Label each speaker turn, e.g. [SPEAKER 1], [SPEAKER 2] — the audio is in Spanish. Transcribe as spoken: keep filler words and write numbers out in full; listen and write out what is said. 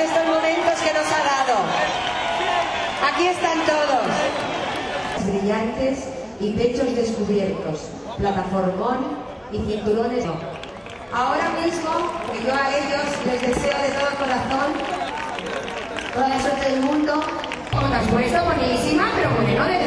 [SPEAKER 1] estos momentos que nos ha dado. Aquí están todos.
[SPEAKER 2] Brillantes y pechos descubiertos, plataformón y cinturones. Ahora mismo, que yo a ellos les deseo de todo corazón toda la suerte del mundo. Como te has puesto buenísima, pero bueno, de